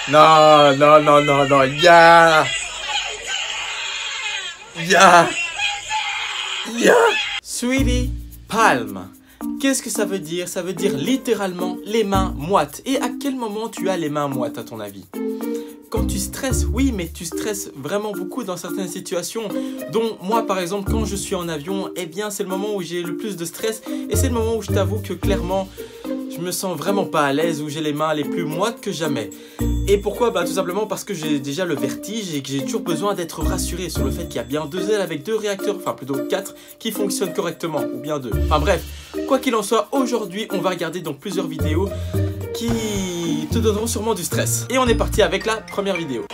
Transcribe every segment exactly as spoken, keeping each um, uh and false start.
Non, non, non, non, non, ya Ya Ya Sweetie Palm. Qu'est-ce que ça veut dire? Ça veut dire littéralement les mains moites. Et à quel moment tu as les mains moites à ton avis? Quand tu stresses, oui, mais tu stresses vraiment beaucoup dans certaines situations. Donc moi par exemple, quand je suis en avion, eh bien c'est le moment où j'ai le plus de stress. Et c'est le moment où je t'avoue que clairement, je me sens vraiment pas à l'aise, où j'ai les mains les plus moites que jamais. Et pourquoi? Bah tout simplement parce que j'ai déjà le vertige et que j'ai toujours besoin d'être rassuré sur le fait qu'il y a bien deux ailes avec deux réacteurs, enfin plutôt quatre, qui fonctionnent correctement, ou bien deux. Enfin bref, quoi qu'il en soit, aujourd'hui on va regarder donc plusieurs vidéos qui te donneront sûrement du stress. Et on est parti avec la première vidéo.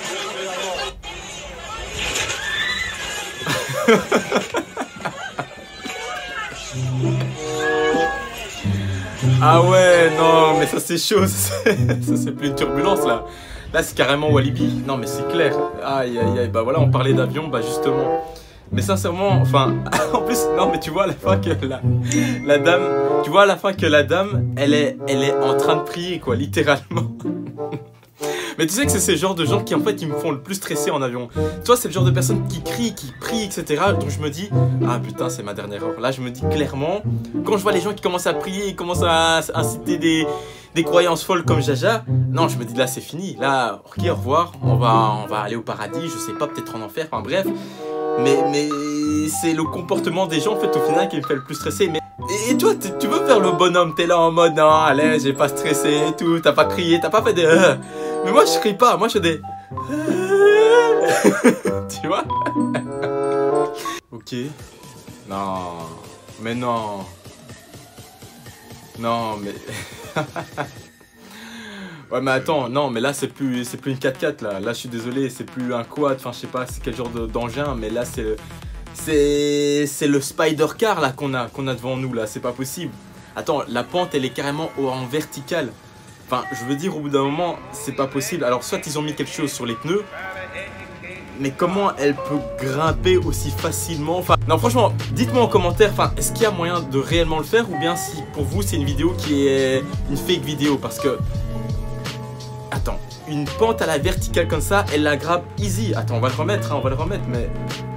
Ah ouais, non, mais ça c'est chaud, ça c'est plus une turbulence là. Là c'est carrément Walibi, non mais c'est clair. Aïe aïe aïe, bah voilà, on parlait d'avion, bah justement. Mais sincèrement, enfin, en plus, non mais tu vois à la fin que la, la dame, tu vois à la fin que la dame, elle est, elle est en train de prier quoi, littéralement. Mais tu sais que c'est ce genre de gens qui en fait qui me font le plus stresser en avion. Toi c'est le genre de personnes qui crient, qui prient, et cetera. Donc je me dis, ah putain c'est ma dernière heure. Là je me dis clairement, quand je vois les gens qui commencent à prier, ils commencent à inciter des, des croyances folles comme Jaja, non je me dis là c'est fini. Là ok au revoir, on va, on va aller au paradis, je sais pas, peut-être en enfer, enfin bref. Mais, mais c'est le comportement des gens en fait au final qui me fait le plus stresser. Mais et, et toi tu veux faire le bonhomme, t'es là en mode non allez j'ai pas stressé et tout, t'as pas crié, t'as pas fait des... Euh. Mais moi je crie pas, moi je fais des... Tu vois? Ok. Non. Mais non. Non mais... Ouais mais attends, non mais là c'est plus c'est plus une quatre quatre là, là je suis désolé, c'est plus un quad, enfin je sais pas c'est quel genre d'engin, mais là c'est c'est c'est le Spider Car là qu'on a qu'on a devant nous là, c'est pas possible. Attends, la pente elle est carrément en verticale. Enfin je veux dire au bout d'un moment c'est pas possible. Alors soit ils ont mis quelque chose sur les pneus, mais comment elle peut grimper aussi facilement? Enfin non franchement dites-moi en commentaire, enfin est-ce qu'il y a moyen de réellement le faire ou bien si pour vous c'est une vidéo qui est une fake vidéo? Parce que attends, une pente à la verticale comme ça, elle la grappe easy. Attends, on va le remettre, hein, on va le remettre, mais...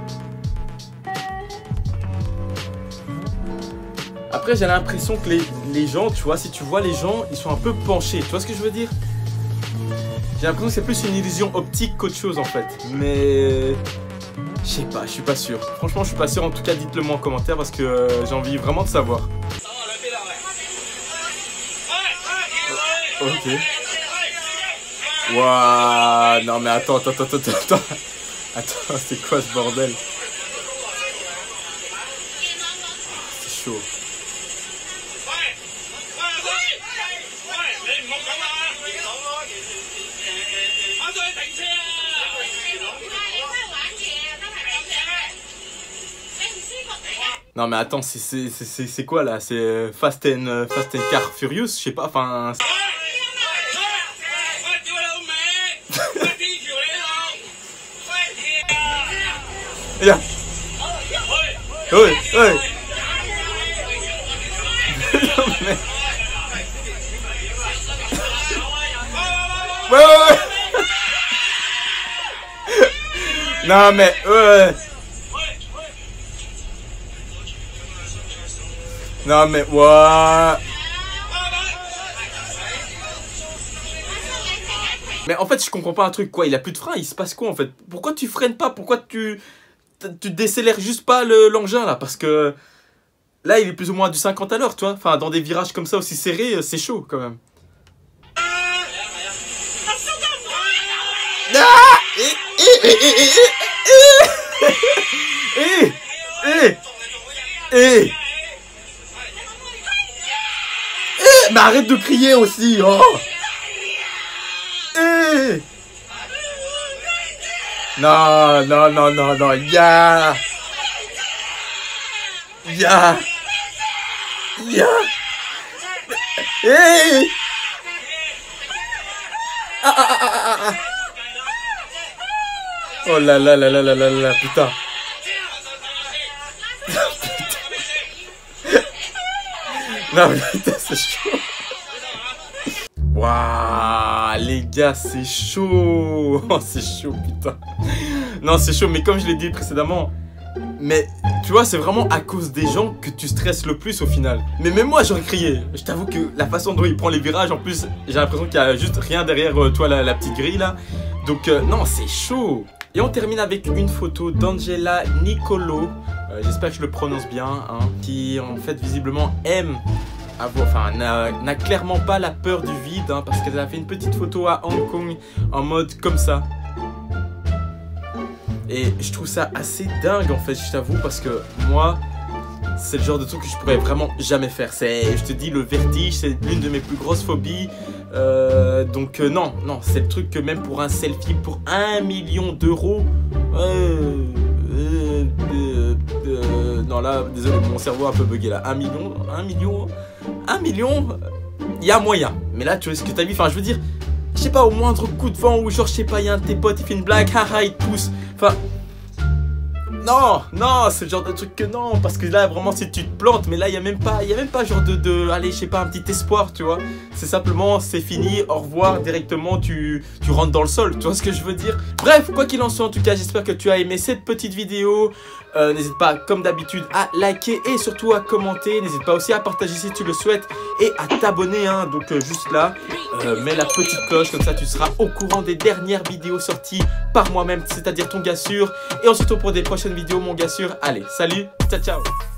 Après, j'ai l'impression que les, les gens, tu vois, si tu vois les gens, ils sont un peu penchés. Tu vois ce que je veux dire? J'ai l'impression que c'est plus une illusion optique qu'autre chose, en fait. Mais... Je sais pas, je suis pas sûr. Franchement, je suis pas sûr. En tout cas, dites-le moi en commentaire parce que euh, j'ai envie vraiment de savoir. Ok. Waouh, non mais attends, attends, attends, attends, attends, attends, c'est quoi ce bordel? C'est chaud. Non mais attends, c'est quoi là? C'est Fast and, Fast and Car Furious, je sais pas, enfin... Yeah. Oui, oui. Non mais... Ouais, ouais, ouais. Non mais... Ouais. Non mais... Ouais. Mais en fait je comprends pas un truc quoi, il a plus de frein, il se passe quoi en fait? Pourquoi tu freines pas? Pourquoi tu... Tu décélères juste pas l'engin là, parce que là il est plus ou moins à du cinquante à l'heure, tu vois. Enfin dans des virages comme ça aussi serrés, c'est chaud quand même. Ah eh, eh, eh, eh, eh, eh, eh, eh, mais arrête de crier aussi, oh. Eh. Non, non, non, non, non, ya Ya Ya Hey ah, ah, ah, ah, ah. Oh là là là là là là là, putain. Non mais putain, c'est chaud. Waouh. Ah les gars, c'est chaud. Oh, c'est chaud, putain. Non, c'est chaud, mais comme je l'ai dit précédemment, mais tu vois, c'est vraiment à cause des gens que tu stresses le plus au final. Mais même moi, j'aurais crié. Je t'avoue que la façon dont il prend les virages, en plus, j'ai l'impression qu'il y a juste rien derrière euh, toi, la, la petite grille là. Donc euh, non, c'est chaud. Et on termine avec une photo d'Angela Nicolo, euh, j'espère que je le prononce bien, hein, qui en fait visiblement aime avoir, enfin n'a clairement pas la peur du vide, hein, parce qu'elle a fait une petite photo à Hong Kong en mode comme ça. Et je trouve ça assez dingue en fait, je t'avoue, parce que moi, c'est le genre de truc que je pourrais vraiment jamais faire. C'est, je te dis, le vertige, c'est l'une de mes plus grosses phobies. Euh, donc euh, non, non, c'est le truc que même pour un selfie pour un million d'euros, euh, euh, euh, euh, non là, désolé, mon cerveau a un peu bugué là. Un million, un million, un million, il y a moyen. Mais là, tu vois ce que t'as vu, enfin, je veux dire, je sais pas, au moindre coup de vent ou genre, je sais pas, il y a un de tes potes, il fait une blague, haha, il te pousse, enfin. Non, non, c'est le genre de truc que non, parce que là vraiment si tu te plantes, mais là il y a même pas, il y a même pas genre de, de, allez je sais pas, un petit espoir, tu vois. C'est simplement, c'est fini, au revoir, directement tu, tu rentres dans le sol, tu vois ce que je veux dire. Bref, quoi qu'il en soit, en tout cas, j'espère que tu as aimé cette petite vidéo. Euh, N'hésite pas, comme d'habitude, à liker et surtout à commenter. N'hésite pas aussi à partager si tu le souhaites et à t'abonner, hein, donc euh, juste là, euh, mets la petite cloche, comme ça tu seras au courant des dernières vidéos sorties par moi-même, c'est-à-dire ton gars sûr. Et on se retrouve pour des prochaines vidéos, mon gars sûr. Allez, salut, ciao ciao.